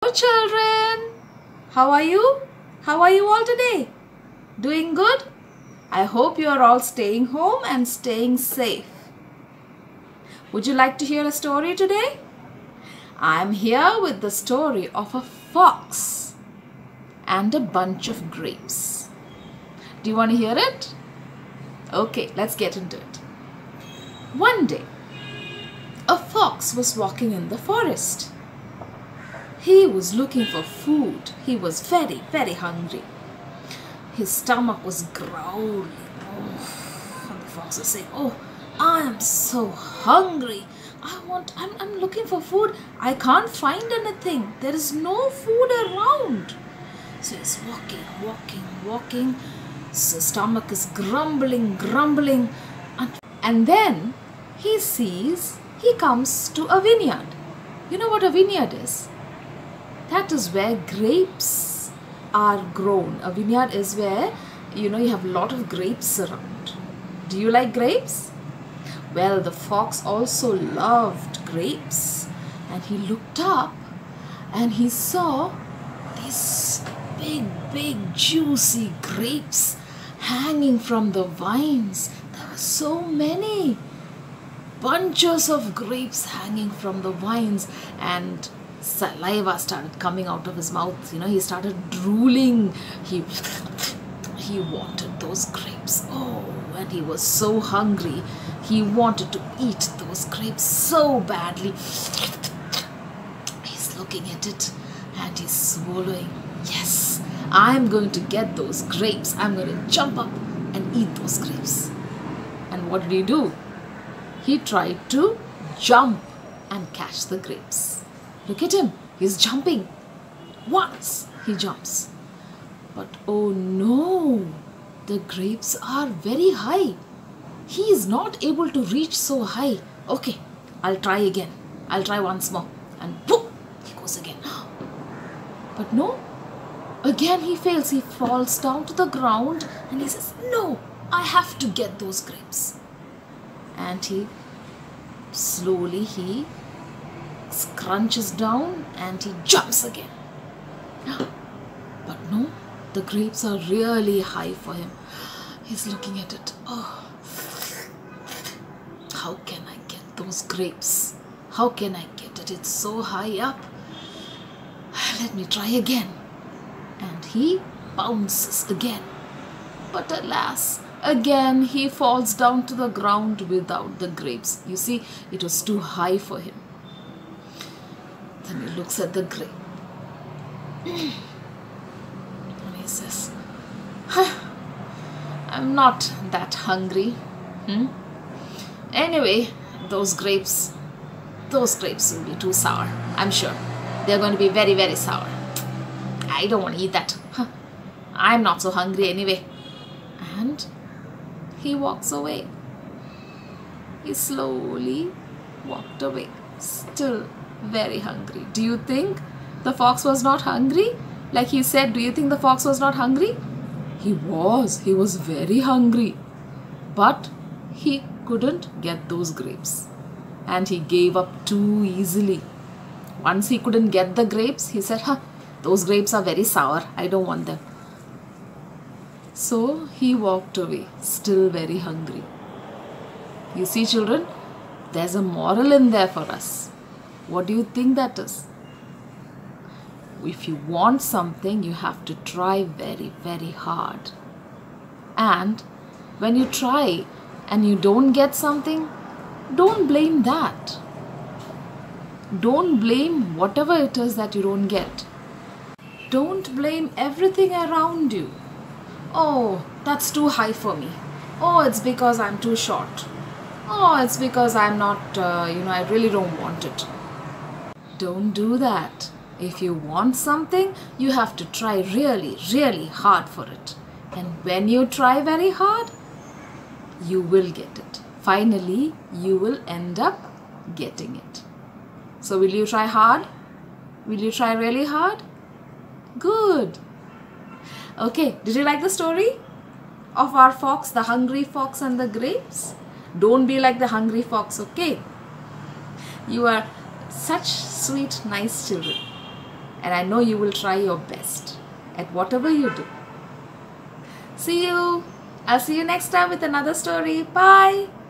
Children, how are you? How are you all today? Doing good? I hope you are all staying home and staying safe. Would you like to hear a story today? I am here with the story of a fox and a bunch of grapes. Do you want to hear it? Okay, let's get into it. One day, a fox was walking in the forest. He was looking for food. He was very, very hungry. His stomach was growling. Oh, and the fox was saying, "Oh, I am so hungry. I'm looking for food. I can't find anything. There is no food around." So he's walking. So his stomach is grumbling. And then he comes to a vineyard. You know what a vineyard is? That is where grapes are grown. A vineyard is where, you have a lot of grapes around. Do you like grapes? Well, the fox also loved grapes. And he looked up and he saw these big, juicy grapes hanging from the vines. There were so many bunches of grapes hanging from the vines, and saliva started coming out of his mouth. He started drooling. He wanted those grapes. Oh, and he was so hungry. He wanted to eat those grapes so badly. He's looking at it and he's swallowing. Yes, I'm going to get those grapes. I'm going to jump up and eat those grapes. And what did he do? He tried to jump and catch the grapes. Look at him. He's jumping. Once he jumps. But oh no, the grapes are very high. He is not able to reach so high. Okay, I'll try again. I'll try once more. And boom, he goes again. But no, again he fails. He falls down to the ground and he says, "No, I have to get those grapes." And he scrunches down and he jumps again. But no, the grapes are really high for him. He's looking at it. Oh, how can I get those grapes? How can I get it? It's so high up. Let me try again. And he bounces again. But alas, again he falls down to the ground without the grapes. You see, it was too high for him. Then he looks at the grape. And he says, "I'm not that hungry. Anyway, those grapes will be too sour. I'm sure. They're going to be very, very sour. I don't want to eat that. I'm not so hungry anyway." And he walks away. He slowly walked away, still very hungry. Do you think the fox was not hungry? Like he said, do you think the fox was not hungry? He was very hungry. But he couldn't get those grapes. And he gave up too easily. Once he couldn't get the grapes, he said, those grapes are very sour. I don't want them. So he walked away, still very hungry. You see, children, there's a moral in there for us. What do you think that is? If you want something, you have to try very, very hard. And when you try and you don't get something, don't blame that. Don't blame whatever it is that you don't get. Don't blame everything around you. "Oh, that's too high for me. Oh, it's because I'm too short. Oh, it's because I'm not, I really don't want it." Don't do that. If you want something, you have to try really, really hard for it. And when you try very hard, you will get it. Finally, you will end up getting it. So will you try hard? Will you try really hard? Good. Okay, did you like the story of our fox, the hungry fox and the grapes? Don't be like the hungry fox, okay? You are such sweet, nice children. and I know you will try your best at whatever you do. See you. I'll see you next time with another story. Bye.